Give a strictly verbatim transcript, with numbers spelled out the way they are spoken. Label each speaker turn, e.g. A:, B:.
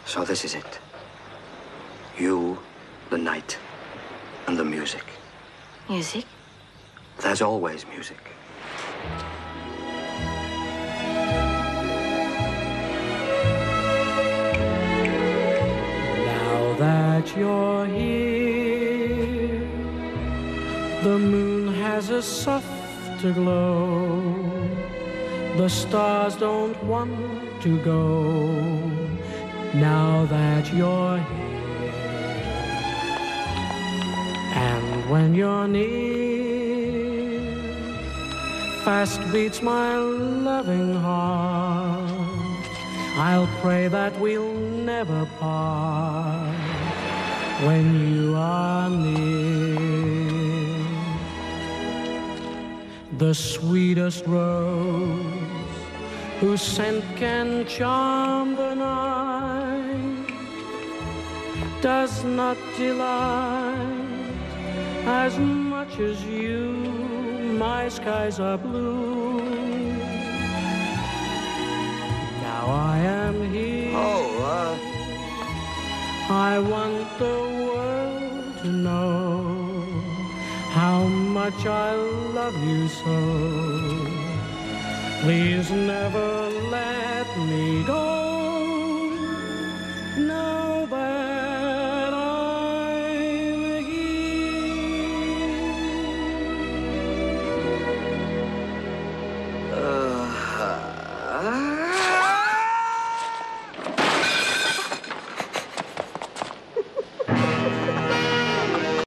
A: So this is it. You, the night, and the music.
B: Music?
A: There's always music.
C: Now that you're here, the moon has a softer glow. The stars don't want to go. Now that you're here, and when you're near, fast beats my loving heart. I'll pray that we'll never part when you are near. The sweetest rose whose scent can charm the night does not delight as much as you. My skies are blue. Now I am here.
A: Oh, uh...
C: I want the world to know how much I love you so. Please never let me go.